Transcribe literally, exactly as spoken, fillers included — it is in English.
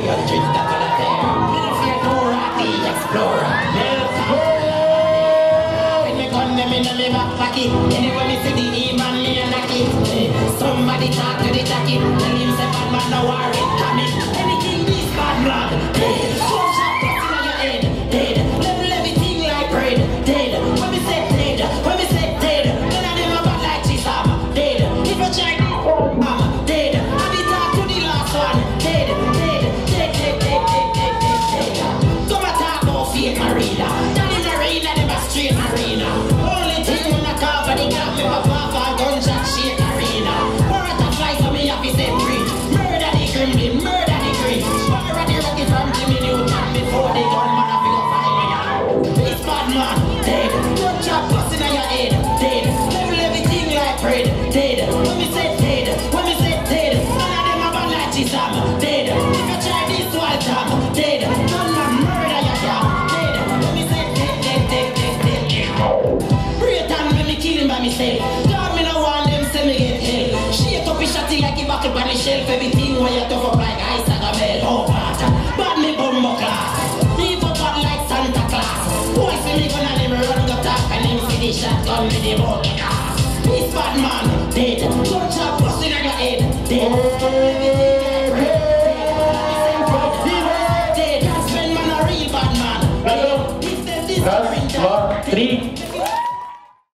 your drink that will appear. Little fear, no ratty, explorer. Let's go! With me gun, them in me back pocket. Anyway, me see the E-man, me a knock it. Somebody talk to the jacket. Tell him say bad man no worry, come in. Anything this bad man, dead. One shot just in your head, dead. Level everything like bread, dead. When me say dead, when me say dead, none of them are bad like Chisam, dead. If you try this, I'm dead. I be talk to the last one, dead, dead, dead, dead, dead, dead, dead, dead, dead. Come and talk about fake arena. Down in the arena, them a straight arena. Only thing when I cover the gap, me pop off a gunshot shake arena. Butterfly so me happy set free. Murder the gremlin, murder the green. Fire the rocket from Jimmy Newton before the gunman have to go fire. This bad man, dead. Don't chop busting on your head, dead. Level everything like bread, dead.